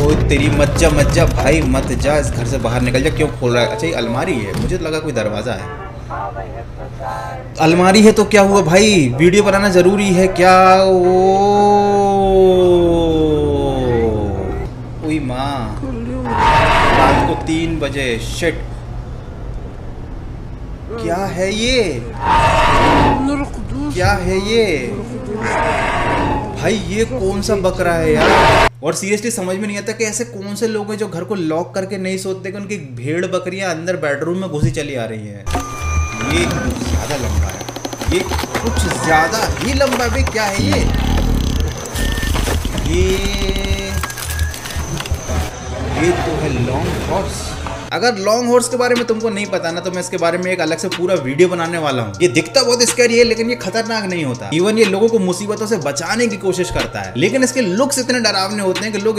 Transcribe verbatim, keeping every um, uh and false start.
ओ तेरी मज्जा मज्जा भाई, मत जा, इस घर से बाहर निकल जा। क्यों खोल रहा है? अच्छा ये अलमारी है, मुझे तो लगा कोई दरवाजा है। अलमारी है तो क्या हुआ भाई, वीडियो बनाना जरूरी है क्या? ओ ओई माँ, रात को तीन बजे, शिट। क्या है ये, क्या है ये भाई, ये कौन सा बकरा है यार? और सीरियसली समझ में नहीं आता कि ऐसे कौन से लोग हैं जो घर को लॉक करके नहीं सोचते कि उनकी भेड़ बकरियां अंदर बेडरूम में घुसी चली आ रही हैं। ये कुछ ज्यादा लंबा है, ये कुछ ज्यादा ही लंबा है। क्या है ये ये ये तो है लॉन्ग हॉर्स। अगर लॉन्ग हॉर्स के बारे में तुमको नहीं पता ना, तो मैं इसके बारे में एक अलग से पूरा वीडियो बनाने वाला हूँ। ये दिखता बहुत स्कैरी है, लेकिन ये खतरनाक नहीं होता। इवन ये लोगों को मुसीबतों से बचाने की कोशिश करता है, लेकिन इसके लुक्स इतने डरावने होते हैं कि लोग